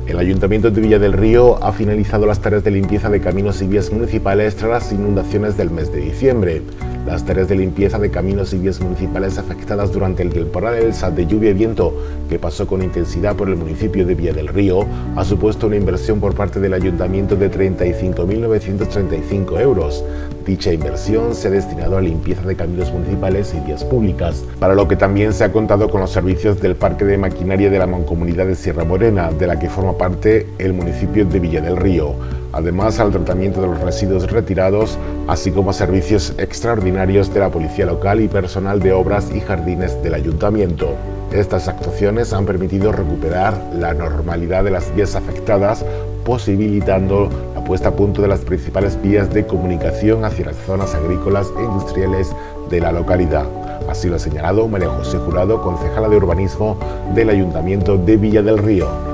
El Ayuntamiento de Villa del Río ha finalizado las tareas de limpieza de caminos y vías municipales tras las inundaciones del mes de diciembre. Las tareas de limpieza de caminos y vías municipales afectadas durante el temporal Elsa de lluvia y viento que pasó con intensidad por el municipio de Villa del Río ha supuesto una inversión por parte del Ayuntamiento de 35.935 euros. Dicha inversión se ha destinado a limpieza de caminos municipales y vías públicas, para lo que también se ha contado con los servicios del Parque de Maquinaria de la Mancomunidad de Sierra Morena, de la que forma parte el municipio de Villa del Río, además al tratamiento de los residuos retirados, así como a servicios extraordinarios de la policía local y personal de obras y jardines del ayuntamiento. Estas actuaciones han permitido recuperar la normalidad de las vías afectadas, posibilitando la puesta a punto de las principales vías de comunicación hacia las zonas agrícolas e industriales de la localidad. Así lo ha señalado María José Jurado, concejala de urbanismo del Ayuntamiento de Villa del Río.